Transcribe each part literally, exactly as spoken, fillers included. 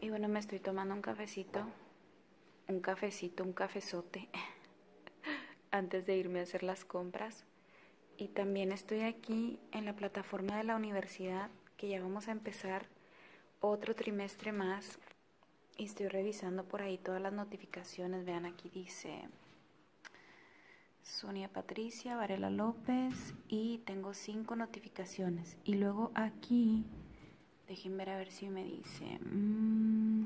Y bueno, me estoy tomando un cafecito, un cafecito, un cafezote, antes de irme a hacer las compras. Y también estoy aquí en la plataforma de la universidad, que ya vamos a empezar otro trimestre más. Y estoy revisando por ahí todas las notificaciones. Vean, aquí dice Sonia Patricia Varela López y tengo cinco notificaciones. Y luego aquí, dejen ver a ver si me dice... Mmm,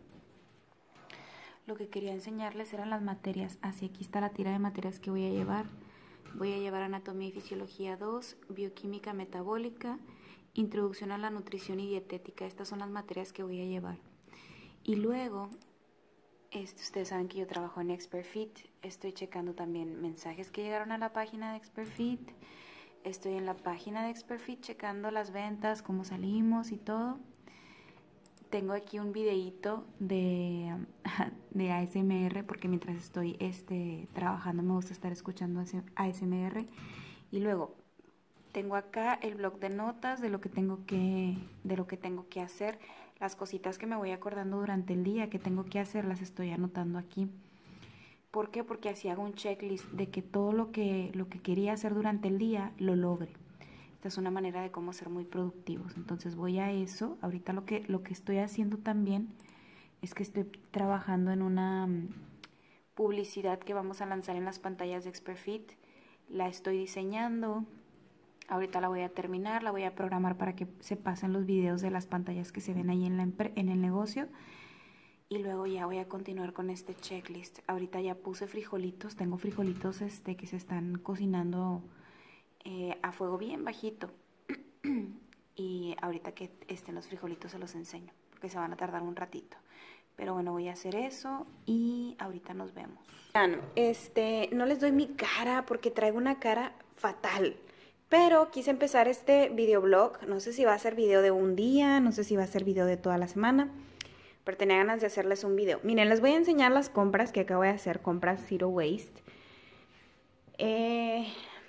lo que quería enseñarles eran las materias. Así, aquí está la tira de materias que voy a llevar. Voy a llevar Anatomía y Fisiología dos, Bioquímica Metabólica, Introducción a la Nutrición y Dietética. Estas son las materias que voy a llevar. Y luego, este, ustedes saben que yo trabajo en ExpertFit. Estoy checando también mensajes que llegaron a la página de ExpertFit. Estoy en la página de ExpertFit checando las ventas, cómo salimos y todo. Tengo aquí un videíto de, de A S M R, porque mientras estoy este, trabajando me gusta estar escuchando A S M R. Y luego tengo acá el blog de notas de lo que tengo que, de lo que tengo que hacer. Las cositas que me voy acordando durante el día que tengo que hacer, las estoy anotando aquí. ¿Por qué? Porque así hago un checklist de que todo lo que, lo que quería hacer durante el día lo logre. Esta es una manera de cómo ser muy productivos. Entonces voy a eso. Ahorita lo que, lo que estoy haciendo también es que estoy trabajando en una um, publicidad que vamos a lanzar en las pantallas de ExpertFit. La estoy diseñando. Ahorita la voy a terminar, la voy a programar para que se pasen los videos de las pantallas que se ven ahí en, la, en el negocio. Y luego ya voy a continuar con este checklist. Ahorita ya puse frijolitos. Tengo frijolitos este, que se están cocinando Eh, a fuego bien bajito. Y ahorita que estén los frijolitos se los enseño, porque se van a tardar un ratito. Pero bueno, voy a hacer eso y ahorita nos vemos. Este, no les doy mi cara porque traigo una cara fatal, pero quise empezar este videoblog. No sé si va a ser video de un día, no sé si va a ser video de toda la semana, pero tenía ganas de hacerles un video. Miren, les voy a enseñar las compras que acabo de hacer, compras Zero Waste. Eh...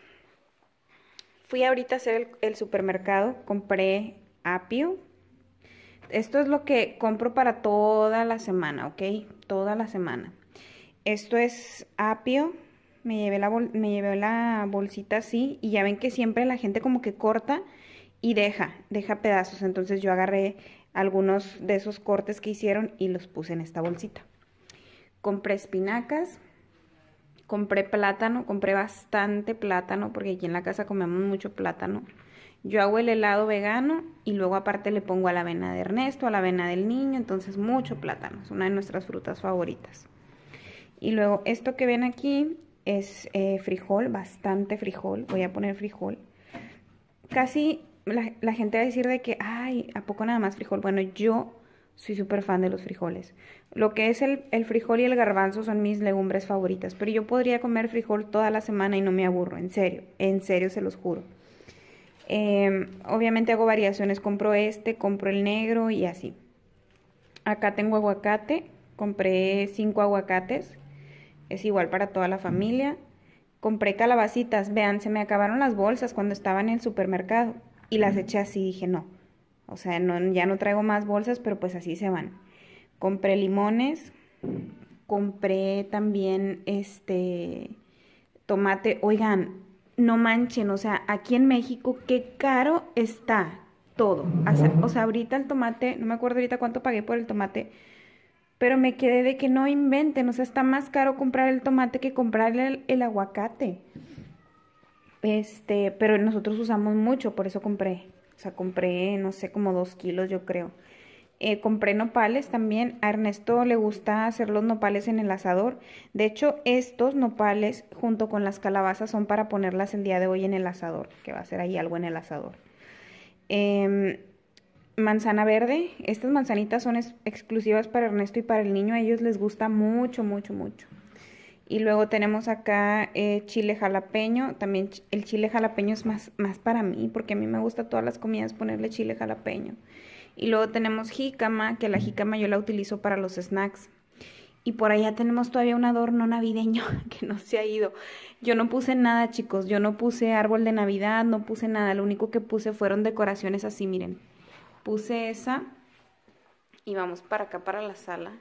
Fui ahorita a hacer el, el supermercado, compré apio. Esto es lo que compro para toda la semana, ¿ok? Toda la semana. Esto es apio. Me llevé la, bol me llevé la bolsita así y ya ven que siempre la gente como que corta y deja, deja pedazos. Entonces yo agarré algunos de esos cortes que hicieron y los puse en esta bolsita. Compré espinacas. Compré plátano, compré bastante plátano porque aquí en la casa comemos mucho plátano. Yo hago el helado vegano y luego aparte le pongo a la avena de Ernesto, a la avena del niño, entonces mucho plátano, es una de nuestras frutas favoritas. Y luego esto que ven aquí es eh, frijol, bastante frijol, voy a poner frijol. Casi la, la gente va a decir de que, ay, ¿a poco nada más frijol? Bueno, yo soy súper fan de los frijoles. Lo que es el, el frijol y el garbanzo son mis legumbres favoritas. Pero yo podría comer frijol toda la semana y no me aburro. En serio, en serio se los juro. Eh, obviamente hago variaciones. Compro este, compro el negro y así. Acá tengo aguacate. Compré cinco aguacates. Es igual para toda la familia. Compré calabacitas. Vean, se me acabaron las bolsas cuando estaba en el supermercado. Y las eché así. Dije, no. O sea, no, ya no traigo más bolsas, pero pues así se van. Compré limones, compré también este tomate. Oigan, no manchen, o sea, aquí en México qué caro está todo. O sea, o sea, ahorita el tomate, no me acuerdo ahorita cuánto pagué por el tomate, pero me quedé de que no inventen, o sea, está más caro comprar el tomate que comprar el, el aguacate. Este, pero nosotros usamos mucho, por eso compré. O sea, compré, no sé, como dos kilos yo creo. Eh, compré nopales también. A Ernesto le gusta hacer los nopales en el asador. De hecho, estos nopales junto con las calabazas son para ponerlas el día de hoy en el asador, que va a ser ahí algo en el asador. Eh, manzana verde. Estas manzanitas son ex exclusivas para Ernesto y para el niño. A ellos les gusta mucho, mucho, mucho. Y luego tenemos acá eh, chile jalapeño. También ch el chile jalapeño es más, más para mí, porque a mí me gusta todas las comidas ponerle chile jalapeño. Y luego tenemos jícama, que la jícama yo la utilizo para los snacks. Y por allá tenemos todavía un adorno navideño que no se ha ido. Yo no puse nada, chicos. Yo no puse árbol de Navidad, no puse nada. Lo único que puse fueron decoraciones así, miren. Puse esa y vamos para acá, para la sala.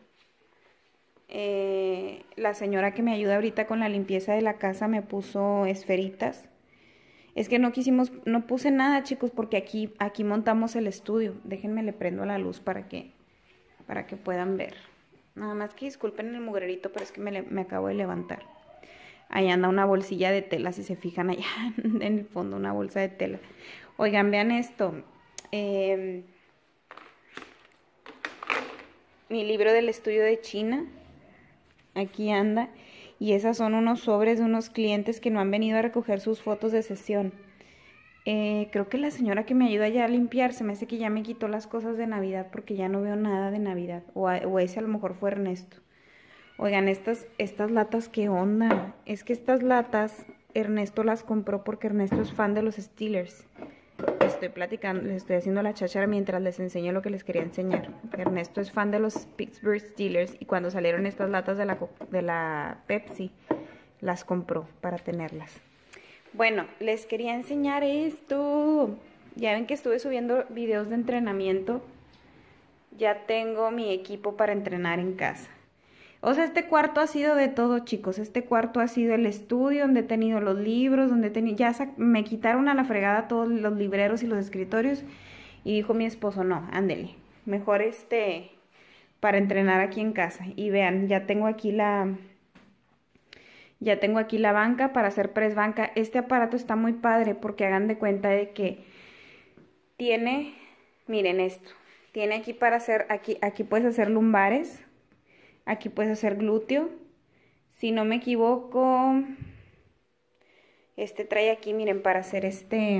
Eh, la señora que me ayuda ahorita con la limpieza de la casa me puso esferitas. Es que no quisimos, no puse nada, chicos, porque aquí, aquí montamos el estudio. Déjenme le prendo la luz para que, para que puedan ver. Nada más que disculpen el mugrerito, pero es que me, le, me acabo de levantar. Ahí anda una bolsilla de tela, si se fijan allá en el fondo, una bolsa de tela. Oigan, vean esto. Eh, mi libro del estudio de China. Aquí anda. Y esas son unos sobres de unos clientes que no han venido a recoger sus fotos de sesión. Eh, creo que la señora que me ayuda ya a limpiar, se me hace que ya me quitó las cosas de Navidad porque ya no veo nada de Navidad. O, a, o ese a lo mejor fue Ernesto. Oigan, estas, estas latas, ¿qué onda? Es que estas latas, Ernesto las compró porque Ernesto es fan de los Steelers. Estoy platicando, les estoy haciendo la cháchara mientras les enseño lo que les quería enseñar. Ernesto es fan de los Pittsburgh Steelers y cuando salieron estas latas de la, de la Pepsi, las compró para tenerlas. Bueno, les quería enseñar esto. Ya ven que estuve subiendo videos de entrenamiento. Ya tengo mi equipo para entrenar en casa. O sea, este cuarto ha sido de todo, chicos. Este cuarto ha sido el estudio donde he tenido los libros, donde he tenido... Ya me quitaron a la fregada todos los libreros y los escritorios. Y dijo mi esposo, no, ándele. Mejor este para entrenar aquí en casa. Y vean, ya tengo aquí la... Ya tengo aquí la banca para hacer press banca. Este aparato está muy padre porque hagan de cuenta de que tiene... Miren esto. Tiene aquí para hacer... Aquí, aquí puedes hacer lumbares. Aquí puedes hacer glúteo. Si no me equivoco, este trae aquí, miren, para hacer este...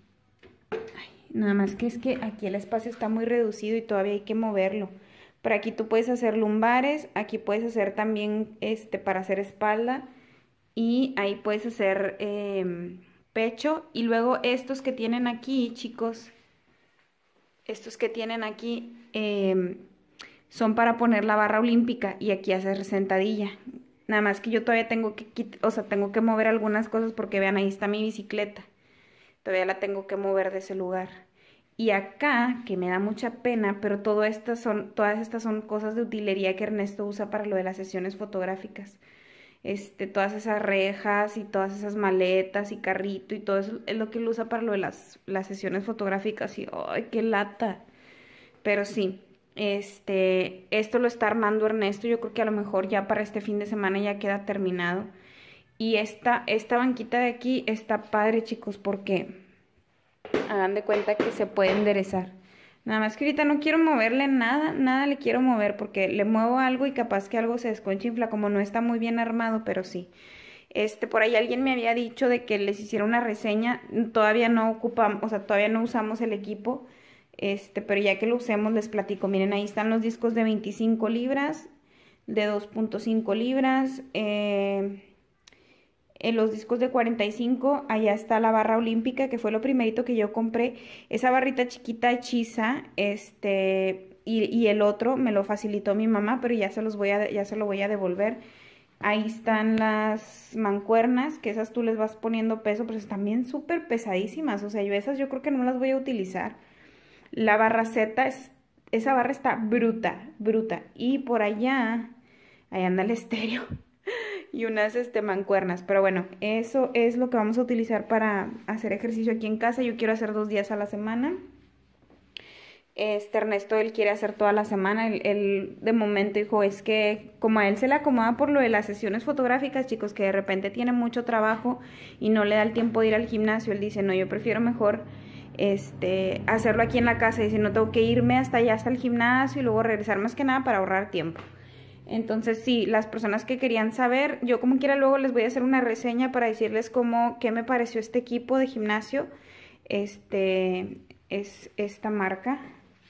Ay, nada más que es que aquí el espacio está muy reducido y todavía hay que moverlo. Pero aquí tú puedes hacer lumbares, aquí puedes hacer también este para hacer espalda. Y ahí puedes hacer eh, pecho. Y luego estos que tienen aquí, chicos, estos que tienen aquí... Eh, son para poner la barra olímpica y aquí hacer sentadilla. Nada más que yo todavía tengo que, o sea, tengo que mover algunas cosas porque vean, ahí está mi bicicleta. Todavía la tengo que mover de ese lugar. Y acá, que me da mucha pena, pero todo estas son, todas estas son cosas de utilería que Ernesto usa para lo de las sesiones fotográficas. Este, todas esas rejas y todas esas maletas y carrito y todo eso es lo que él usa para lo de las, las sesiones fotográficas. Y ¡ay, qué lata! Pero sí. Este, esto lo está armando Ernesto, yo creo que a lo mejor ya para este fin de semana ya queda terminado. Y esta, esta banquita de aquí está padre, chicos, porque hagan de cuenta que se puede enderezar. Nada más que ahorita no quiero moverle nada, nada le quiero mover porque le muevo algo y capaz que algo se desconchinfla, como no está muy bien armado, pero sí. Este, por ahí alguien me había dicho de que les hiciera una reseña, todavía no ocupamos, o sea, todavía no usamos el equipo. Este, pero ya que lo usemos les platico. Miren, ahí están los discos de veinticinco libras, de dos punto cinco libras, eh, en los discos de cuarenta y cinco, allá está la barra olímpica, que fue lo primerito que yo compré. Esa barrita chiquita hechiza, este, y, y el otro me lo facilitó mi mamá, pero ya se los voy a, ya se lo voy a devolver. Ahí están las mancuernas, que esas tú les vas poniendo peso, pero están bien súper pesadísimas. O sea, yo esas yo creo que no las voy a utilizar. La barra Z, es, esa barra está bruta, bruta. Y por allá, ahí anda el estéreo y unas este, mancuernas. Pero bueno, eso es lo que vamos a utilizar para hacer ejercicio aquí en casa. Yo quiero hacer dos días a la semana. Este Ernesto, él quiere hacer toda la semana. Él, él de momento dijo, es que como a él se le acomoda por lo de las sesiones fotográficas, chicos, que de repente tiene mucho trabajo y no le da el tiempo de ir al gimnasio. Él dice, no, yo prefiero mejor... Este, hacerlo aquí en la casa, y si no tengo que irme hasta allá, hasta el gimnasio y luego regresar, más que nada para ahorrar tiempo. Entonces sí, las personas que querían saber, yo como quiera luego les voy a hacer una reseña para decirles cómo, qué me pareció este equipo de gimnasio. Este es esta marca,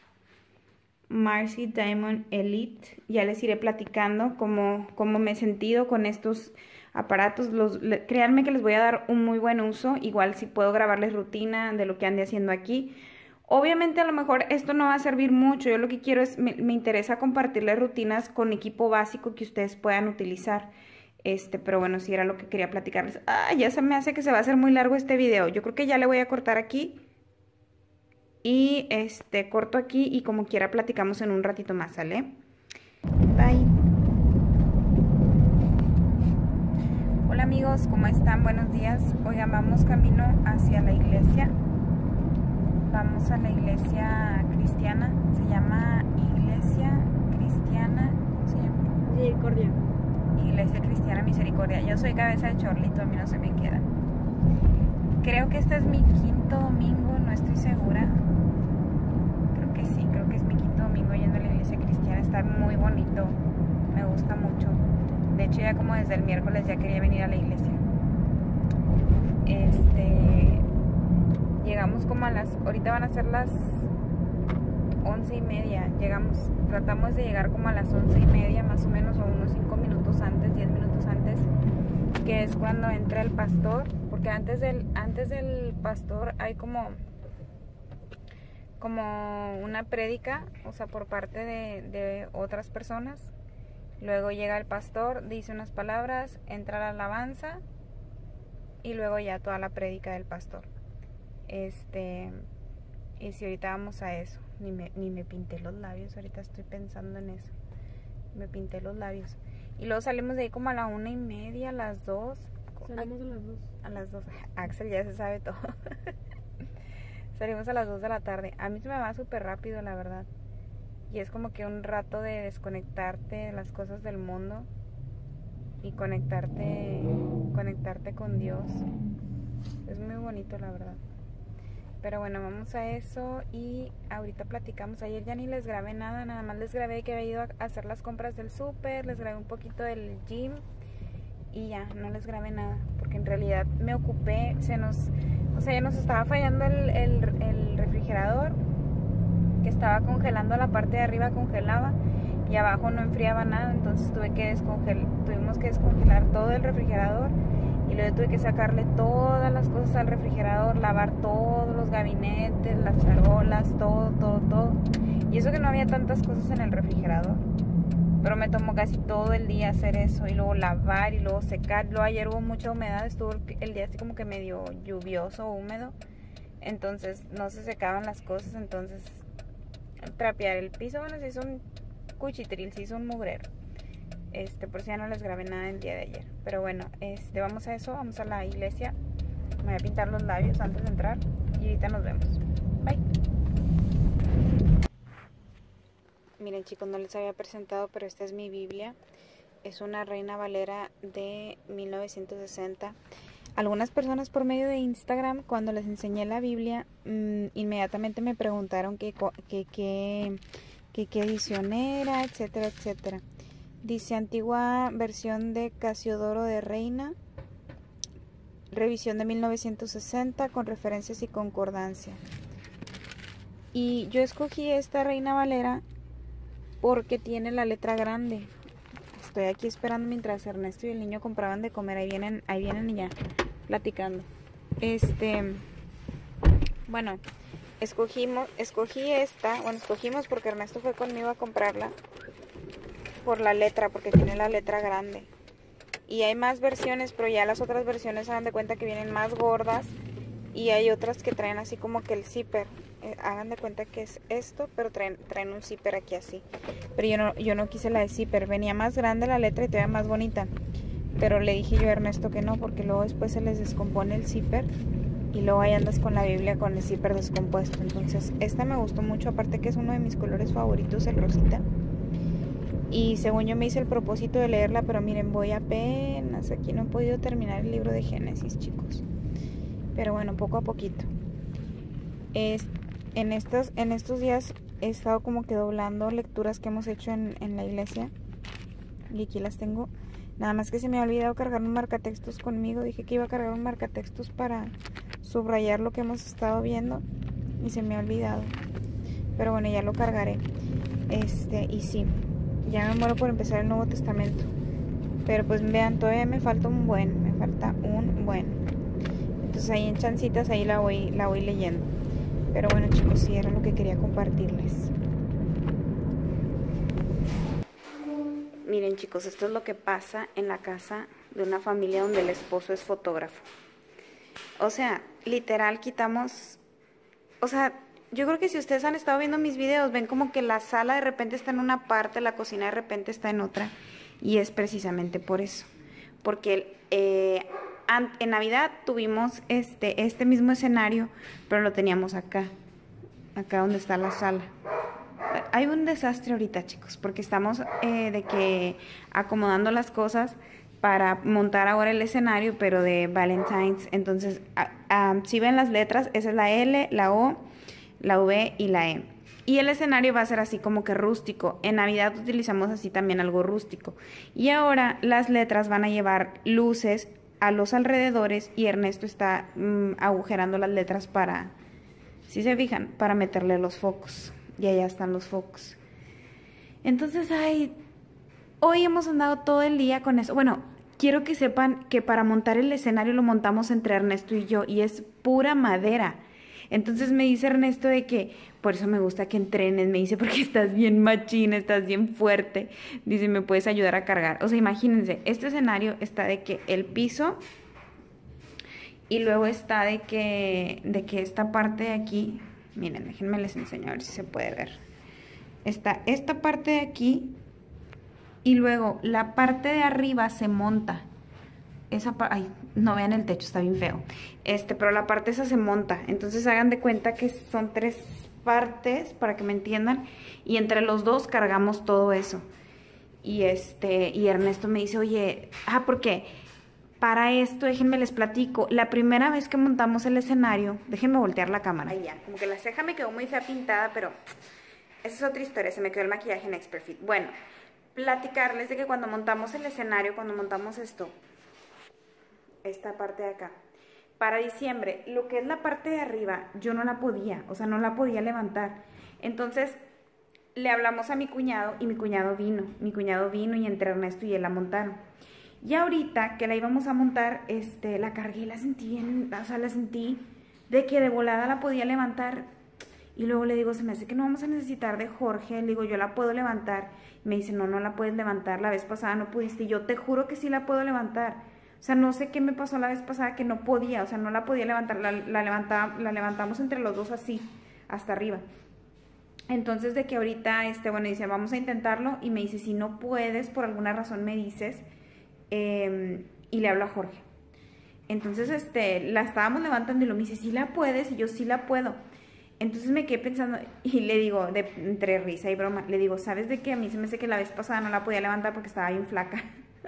Marcy Diamond Elite. Ya les iré platicando cómo, cómo me he sentido con estos aparatos. Los, le, créanme que les voy a dar un muy buen uso. Igual si puedo grabarles rutina de lo que ande haciendo aquí. Obviamente a lo mejor esto no va a servir mucho. Yo lo que quiero es, me, me interesa compartirles rutinas con equipo básico que ustedes puedan utilizar. Este, pero bueno, sí era lo que quería platicarles. Ah, ya se me hace que se va a hacer muy largo este video. Yo creo que ya le voy a cortar aquí. Y este, corto aquí y como quiera platicamos en un ratito más, ¿sale? Bye. Hola amigos, ¿cómo están? Buenos días. Oigan, vamos camino hacia la iglesia. Vamos a la iglesia cristiana. Se llama Iglesia Cristiana, ¿cómo se llama? Misericordia. Iglesia Cristiana Misericordia. Yo soy cabeza de chorlito, a mí no se me queda. Creo que este es mi quinto domingo, no estoy segura. Creo que sí, creo que es mi quinto domingo yendo a la iglesia cristiana. Está muy bonito, me gusta mucho. De hecho, ya como desde el miércoles ya quería venir a la iglesia. Este, llegamos como a las, ahorita van a ser las once y media. Llegamos, tratamos de llegar como a las once y media más o menos, o unos cinco minutos antes, diez minutos antes, que es cuando entra el pastor. Porque antes del, antes del pastor hay como, como una prédica, o sea, por parte de, de otras personas. Luego llega el pastor, dice unas palabras, entra la alabanza y luego ya toda la prédica del pastor. Este, y si ahorita vamos a eso, ni me, ni me pinté los labios, ahorita estoy pensando en eso. Me pinté los labios. Y luego salimos de ahí como a la una y media, a las dos. Salimos a las dos. A las dos. Axel ya se sabe todo. Salimos a las dos de la tarde. A mí se me va súper rápido, la verdad. Y es como que un rato de desconectarte de las cosas del mundo y conectarte, conectarte con Dios. Es muy bonito, la verdad. Pero bueno, vamos a eso y ahorita platicamos. Ayer ya ni les grabé nada, nada más les grabé que había ido a hacer las compras del súper, les grabé un poquito del gym. Y ya, no les grabé nada, porque en realidad me ocupé, se nos, o sea, ya nos estaba fallando el, el, el refrigerador, que estaba congelando la parte de arriba, congelaba, y abajo no enfriaba nada, entonces tuve que descongelar, tuvimos que descongelar todo el refrigerador, y luego tuve que sacarle todas las cosas al refrigerador, lavar todos los gabinetes, las charolas, todo, todo, todo, y eso que no había tantas cosas en el refrigerador. Pero me tomó casi todo el día hacer eso y luego lavar y luego secar. Luego ayer hubo mucha humedad, estuvo el día así como que medio lluvioso, húmedo. Entonces no se secaban las cosas, entonces trapear el piso, bueno, se hizo un cuchitril, se hizo un mugrero. Este, por si ya no les grabé nada el día de ayer. Pero bueno, este, vamos a eso, vamos a la iglesia. Me voy a pintar los labios antes de entrar y ahorita nos vemos. Bye. Miren chicos, no les había presentado, pero esta es mi Biblia. Es una Reina Valera de mil novecientos sesenta. Algunas personas por medio de Instagram, cuando les enseñé la Biblia, mmm, inmediatamente me preguntaron qué que, que, que, que edición era, etcétera, etcétera. Dice antigua versión de Casiodoro de Reina, revisión de mil novecientos sesenta con referencias y concordancia. Y yo escogí esta Reina Valera porque tiene la letra grande. Estoy aquí esperando mientras Ernesto y el niño compraban de comer. Ahí vienen, ahí vienen y ya platicando. Este, bueno, escogimos, escogí esta. Bueno, escogimos porque Ernesto fue conmigo a comprarla por la letra, porque tiene la letra grande. Y hay más versiones, pero ya las otras versiones se dan de cuenta que vienen más gordas. Y hay otras que traen así como que el zipper. Eh, hagan de cuenta que es esto, pero traen, traen un zipper aquí así. Pero yo no, yo no quise la de zipper. Venía más grande la letra y todavía más bonita. Pero le dije yo a Ernesto que no, porque luego después se les descompone el zipper. Y luego ahí andas con la Biblia con el zipper descompuesto. Entonces esta me gustó mucho, aparte que es uno de mis colores favoritos, el rosita. Y según yo me hice el propósito de leerla, pero miren, voy apenas. Aquí no he podido terminar el libro de Génesis, chicos. Pero bueno, poco a poquito. Es, en, estos, en estos días he estado como que doblando lecturas que hemos hecho en, en la iglesia. Y aquí las tengo. Nada más que se me ha olvidado cargar un marcatextos conmigo. Dije que iba a cargar un marcatextos para subrayar lo que hemos estado viendo. Y se me ha olvidado. Pero bueno, ya lo cargaré. Este, y sí, ya me muero por empezar el Nuevo Testamento. Pero pues vean, todavía me falta un buen. Me falta un buen. Entonces ahí en chancitas ahí la voy, la voy leyendo. Pero bueno chicos, sí era lo que quería compartirles. Miren chicos, esto es lo que pasa en la casa de una familia donde el esposo es fotógrafo. O sea, literal quitamos, o sea, yo creo que si ustedes han estado viendo mis videos, ven como que la sala de repente está en una parte, la cocina de repente está en otra. Y es precisamente por eso. Porque eh, en Navidad tuvimos este, este mismo escenario, pero lo teníamos acá. Acá donde está la sala. Hay un desastre ahorita, chicos, porque estamos eh, de que acomodando las cosas para montar ahora el escenario, pero de Valentine's. Entonces, a, a, si ven las letras, esa es la L, la O, la V y la E. Y el escenario va a ser así como que rústico. En Navidad utilizamos así también algo rústico. Y ahora las letras van a llevar luces a los alrededores y Ernesto está mmm, agujerando las letras para, si se fijan, para meterle los focos. Y allá están los focos. Entonces, ay, hoy hemos andado todo el día con eso. Bueno, quiero que sepan que para montar el escenario lo montamos entre Ernesto y yo. Y es pura madera. Entonces me dice Ernesto de que, por eso me gusta que entrenes. Me dice, porque estás bien machina, estás bien fuerte. Dice, ¿me puedes ayudar a cargar? O sea, imagínense, este escenario está de que el piso... Y luego está de que, de que esta parte de aquí... Miren, déjenme les enseño a ver si se puede ver. Está esta parte de aquí y luego la parte de arriba se monta. Esa ay, no vean el techo, está bien feo. Este, pero la parte esa se monta. Entonces hagan de cuenta que son tres partes para que me entiendan. Y entre los dos cargamos todo eso. Y este, y Ernesto me dice, oye, ah, ¿por qué? Para esto, déjenme les platico, la primera vez que montamos el escenario, déjenme voltear la cámara. Ahí ya, como que la ceja me quedó muy fea pintada, pero esa es otra historia, se me quedó el maquillaje en Expert Fit. Bueno, platicarles de que cuando montamos el escenario, cuando montamos esto, esta parte de acá, para diciembre, lo que es la parte de arriba, yo no la podía, o sea, no la podía levantar. Entonces, le hablamos a mi cuñado y mi cuñado vino, mi cuñado vino y entre Ernesto y él la montaron. Y ahorita que la íbamos a montar, este, la cargué y la sentí bien, o sea, la sentí de que de volada la podía levantar. Y luego le digo, se me hace que no vamos a necesitar de Jorge. Le digo, yo la puedo levantar. Me dice, no, no la puedes levantar, la vez pasada no pudiste. Y yo te juro que sí la puedo levantar. O sea, no sé qué me pasó la vez pasada que no podía, o sea, no la podía levantar. La, la, levantaba, la levantamos entre los dos así, hasta arriba. Entonces de que ahorita, este, bueno, dice, vamos a intentarlo. Y me dice, si no puedes, por alguna razón me dices... Eh, y le hablo a Jorge. Entonces este, la estábamos levantando y lo me dice, ¿sí la puedes? Y yo, sí la puedo. Entonces me quedé pensando y le digo, de, entre risa y broma, le digo, ¿sabes de qué? A mí se me hace que la vez pasada no la podía levantar porque estaba bien flaca.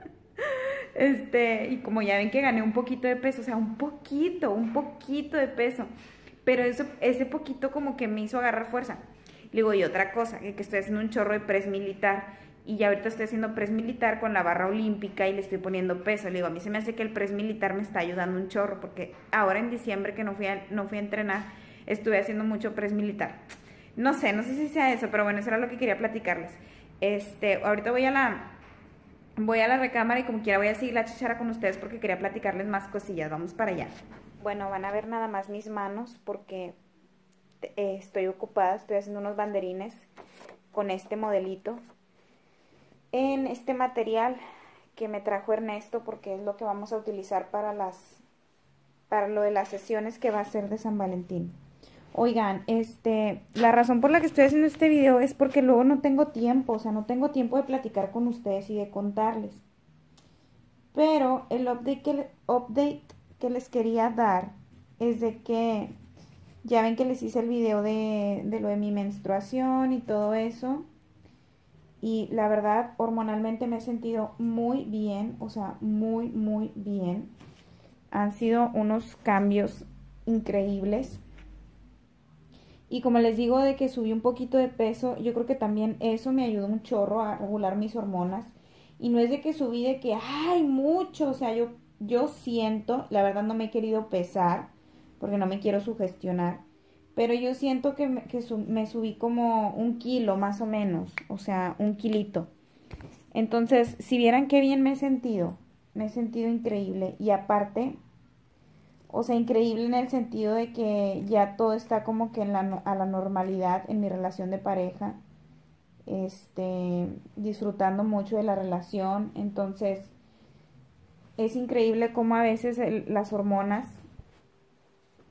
este, y como ya ven que gané un poquito de peso, o sea, un poquito, un poquito de peso. Pero eso, ese poquito como que me hizo agarrar fuerza. Le digo, y otra cosa, que, que estoy haciendo un chorro de press militar. Y ya ahorita estoy haciendo press militar con la barra olímpica y le estoy poniendo peso. Le digo, a mí se me hace que el press militar me está ayudando un chorro, porque ahora en diciembre que no fui a, no fui a entrenar, estuve haciendo mucho press militar. No sé, no sé si sea eso, pero bueno, eso era lo que quería platicarles. Este, ahorita voy a la, voy a la recámara y como quiera voy a seguir la chichara con ustedes porque quería platicarles más cosillas. Vamos para allá. Bueno, van a ver nada más mis manos porque eh, estoy ocupada, estoy haciendo unos banderines con este modelito. En este material que me trajo Ernesto porque es lo que vamos a utilizar para las para lo de las sesiones que va a ser de San Valentín. Oigan, este, la razón por la que estoy haciendo este video es porque luego no tengo tiempo, o sea, no tengo tiempo de platicar con ustedes y de contarles. Pero el update que, update que les quería dar es de que ya ven que les hice el video de, de lo de mi menstruación y todo eso. Y la verdad, hormonalmente me he sentido muy bien, o sea, muy, muy bien. Han sido unos cambios increíbles. Y como les digo de que subí un poquito de peso, yo creo que también eso me ayudó un chorro a regular mis hormonas. Y no es de que subí de que, ¡ay, mucho! O sea, yo, yo siento, la verdad no me he querido pesar, porque no me quiero sugestionar. Pero yo siento que, me, que su, me subí como un kilo más o menos, o sea, un kilito. Entonces, si vieran qué bien me he sentido, me he sentido increíble. Y aparte, o sea, increíble en el sentido de que ya todo está como que en la, a la normalidad en mi relación de pareja. Este, disfrutando mucho de la relación. Entonces, es increíble cómo a veces el, las hormonas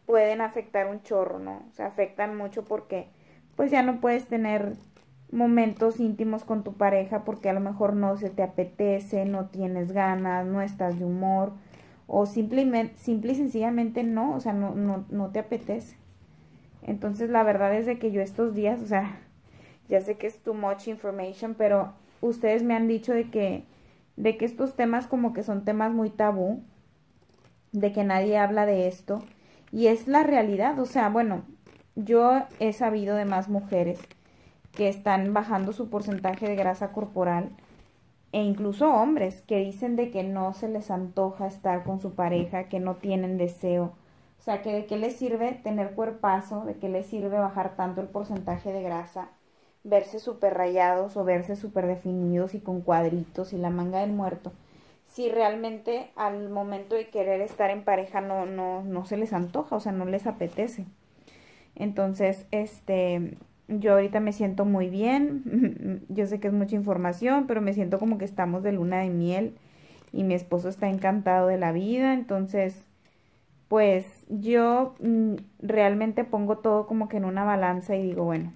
pueden afectar un chorro, ¿no? O sea, afectan mucho porque pues ya no puedes tener momentos íntimos con tu pareja porque a lo mejor no se te apetece, no tienes ganas, no estás de humor o simplemente, simple y sencillamente no, o sea, no, no, no te apetece. Entonces la verdad es de que yo estos días, o sea, ya sé que es too much information, pero ustedes me han dicho de que, de que estos temas como que son temas muy tabú, de que nadie habla de esto, y es la realidad, o sea, bueno, yo he sabido de más mujeres que están bajando su porcentaje de grasa corporal, e incluso hombres que dicen de que no se les antoja estar con su pareja, que no tienen deseo. O sea, que de qué les sirve tener cuerpazo, de qué les sirve bajar tanto el porcentaje de grasa, verse súper rayados o verse súper definidos y con cuadritos y la manga del muerto, si realmente al momento de querer estar en pareja no, no, no se les antoja, o sea, no les apetece. Entonces, este, yo ahorita me siento muy bien, yo sé que es mucha información, pero me siento como que estamos de luna de miel y mi esposo está encantado de la vida, entonces, pues yo mm, realmente pongo todo como que en una balanza y digo, bueno,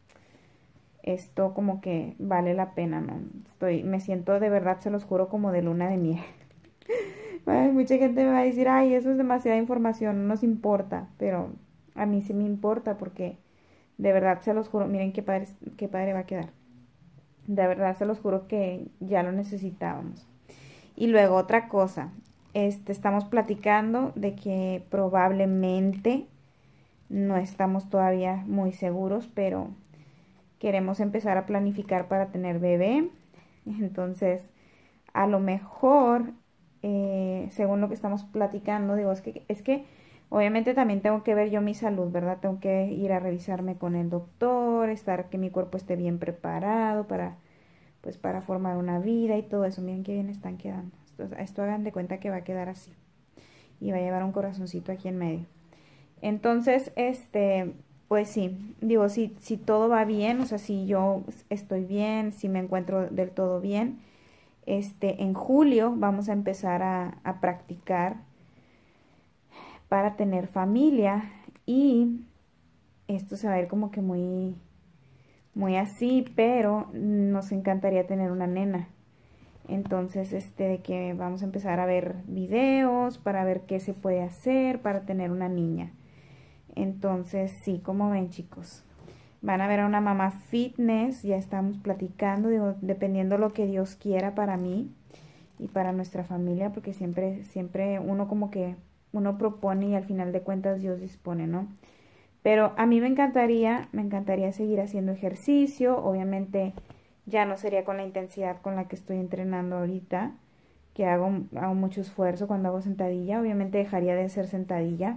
esto como que vale la pena, ¿no? Estoy, me siento de verdad, se los juro, como de luna de miel. Ay, mucha gente me va a decir, ay, eso es demasiada información, no nos importa, pero a mí sí me importa porque de verdad se los juro, miren qué padre, qué padre va a quedar. De verdad se los juro que ya lo necesitábamos. Y luego otra cosa, este, estamos platicando de que probablemente, no estamos todavía muy seguros, pero queremos empezar a planificar para tener bebé. Entonces, a lo mejor, eh, según lo que estamos platicando, digo, es que, es que obviamente también tengo que ver yo mi salud, ¿verdad? Tengo que ir a revisarme con el doctor, estar que mi cuerpo esté bien preparado para, pues, para formar una vida y todo eso. Miren qué bien están quedando. Esto, esto hagan de cuenta que va a quedar así. Y va a llevar un corazoncito aquí en medio. Entonces, este, pues sí, digo, si, si todo va bien, o sea, si yo estoy bien, si me encuentro del todo bien, este, en julio vamos a empezar a, a practicar para tener familia y esto se va a ir como que muy, muy así, pero nos encantaría tener una nena. Entonces, este, de que vamos a empezar a ver videos para ver qué se puede hacer para tener una niña. Entonces, sí, como ven, chicos, van a ver a una mamá fitness, ya estamos platicando, digo, dependiendo lo que Dios quiera para mí y para nuestra familia, porque siempre, siempre uno como que, uno propone y al final de cuentas Dios dispone, ¿no? Pero a mí me encantaría, me encantaría seguir haciendo ejercicio, obviamente ya no sería con la intensidad con la que estoy entrenando ahorita, que hago, hago mucho esfuerzo cuando hago sentadilla, obviamente dejaría de hacer sentadilla.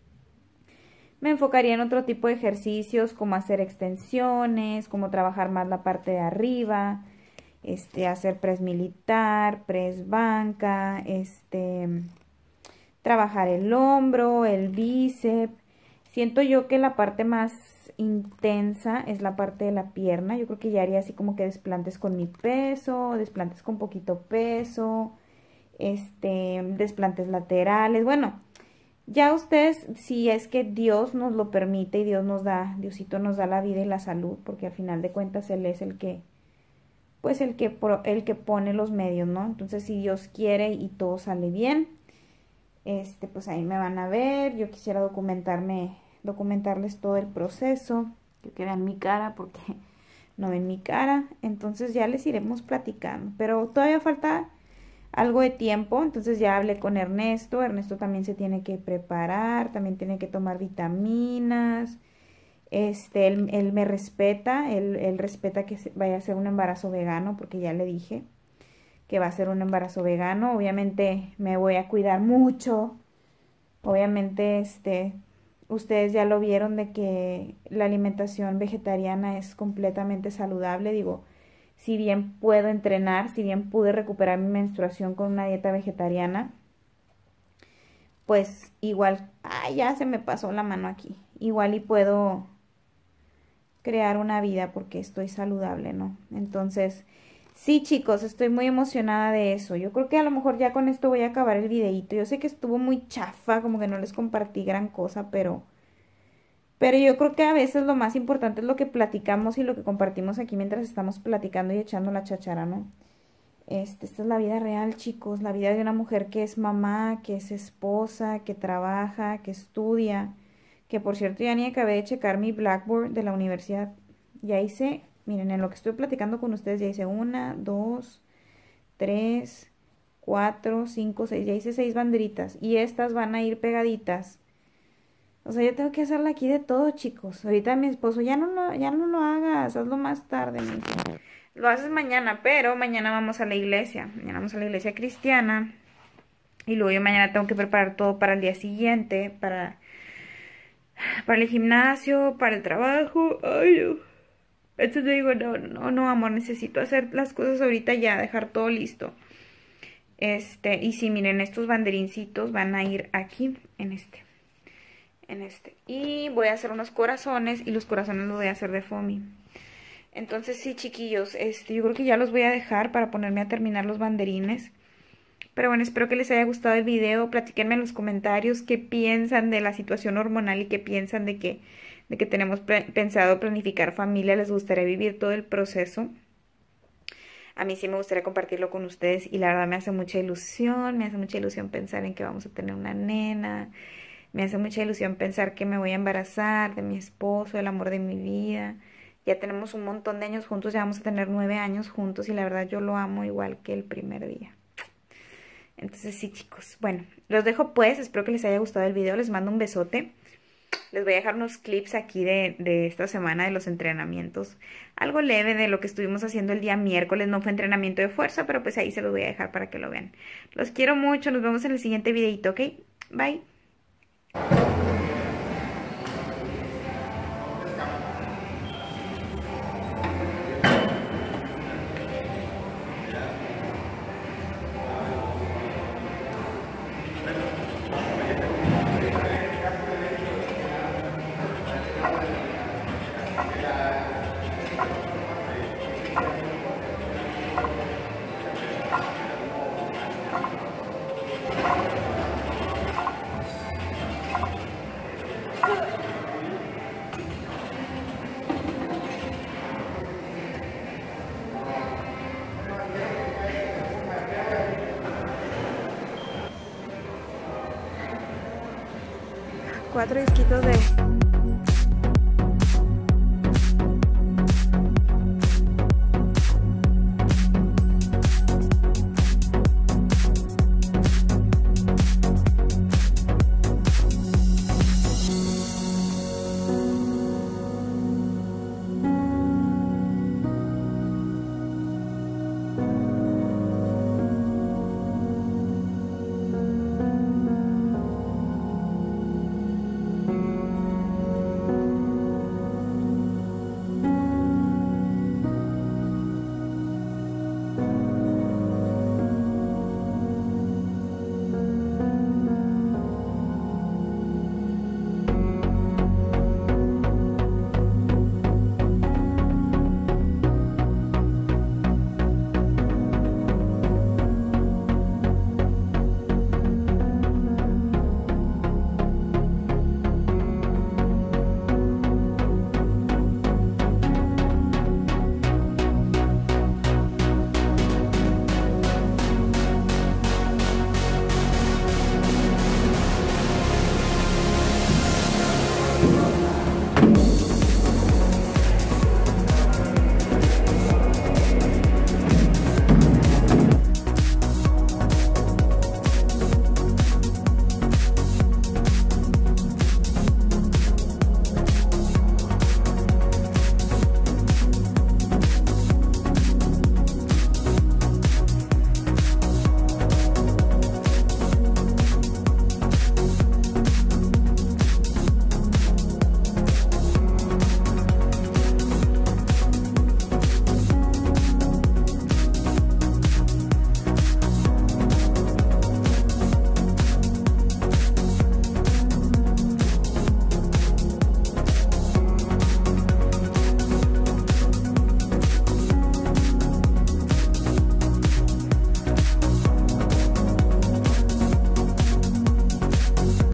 Me enfocaría en otro tipo de ejercicios, como hacer extensiones, como trabajar más la parte de arriba, este, hacer press militar, press banca, este, trabajar el hombro, el bíceps. Siento yo que la parte más intensa es la parte de la pierna. Yo creo que ya haría así como que desplantes con mi peso, desplantes con poquito peso, este, desplantes laterales. Bueno, ya ustedes, si es que Dios nos lo permite y Dios nos da, Diosito nos da la vida y la salud, porque al final de cuentas Él es el que, pues el que, el que pone los medios, ¿no? Entonces, si Dios quiere y todo sale bien, este, pues ahí me van a ver. Yo quisiera documentarme, documentarles todo el proceso, que vean mi cara, porque no ven mi cara. Entonces ya les iremos platicando, pero todavía falta algo de tiempo. Entonces ya hablé con Ernesto, Ernesto también se tiene que preparar, también tiene que tomar vitaminas, este, él, él me respeta, él, él respeta que vaya a ser un embarazo vegano, porque ya le dije que va a ser un embarazo vegano. Obviamente me voy a cuidar mucho, obviamente este, ustedes ya lo vieron de que la alimentación vegetariana es completamente saludable, digo, si bien puedo entrenar, si bien pude recuperar mi menstruación con una dieta vegetariana, pues igual, ay, ya se me pasó la mano aquí, igual y puedo crear una vida porque estoy saludable, ¿no? Entonces, Sí, chicos, estoy muy emocionada de eso. Yo creo que a lo mejor ya con esto voy a acabar el videíto. Yo sé que estuvo muy chafa, como que no les compartí gran cosa, pero... Pero yo creo que a veces lo más importante es lo que platicamos y lo que compartimos aquí mientras estamos platicando y echando la chachara, ¿no? Este, esta es la vida real, chicos, la vida de una mujer que es mamá, que es esposa, que trabaja, que estudia, que por cierto ya ni acabé de checar mi Blackboard de la universidad. Ya hice, miren, en lo que estoy platicando con ustedes ya hice una, dos, tres, cuatro, cinco, seis, ya hice seis banderitas y estas van a ir pegaditas. O sea, yo tengo que hacerla aquí de todo, chicos. Ahorita mi esposo, ya no lo, ya no lo hagas, hazlo más tarde, me dice. Lo haces mañana, pero mañana vamos a la iglesia. Mañana vamos a la iglesia cristiana. Y luego yo mañana tengo que preparar todo para el día siguiente, para, para el gimnasio, para el trabajo. Ay, no. Entonces digo, no, no, no, amor, necesito hacer las cosas ahorita ya, dejar todo listo. Este, y sí, miren, estos banderincitos van a ir aquí, en este. En este. Y voy a hacer unos corazones, y los corazones los voy a hacer de foamy. Entonces sí, chiquillos, este, yo creo que ya los voy a dejar para ponerme a terminar los banderines. Pero bueno, espero que les haya gustado el video. Platíquenme en los comentarios qué piensan de la situación hormonal y qué piensan de que, de que tenemos pensado planificar familia. ¿Les gustaría vivir todo el proceso? A mí sí me gustaría compartirlo con ustedes y la verdad me hace mucha ilusión. Me hace mucha ilusión pensar en que vamos a tener una nena. Me hace mucha ilusión pensar que me voy a embarazar de mi esposo, el amor de mi vida. Ya tenemos un montón de años juntos, ya vamos a tener nueve años juntos y la verdad yo lo amo igual que el primer día. Entonces sí, chicos. Bueno, los dejo pues, espero que les haya gustado el video, les mando un besote. Les voy a dejar unos clips aquí de, de esta semana de los entrenamientos. Algo leve de lo que estuvimos haciendo el día miércoles, no fue entrenamiento de fuerza, pero pues ahí se los voy a dejar para que lo vean. Los quiero mucho, nos vemos en el siguiente videito, ¿ok? Bye. Cuatro disquitos de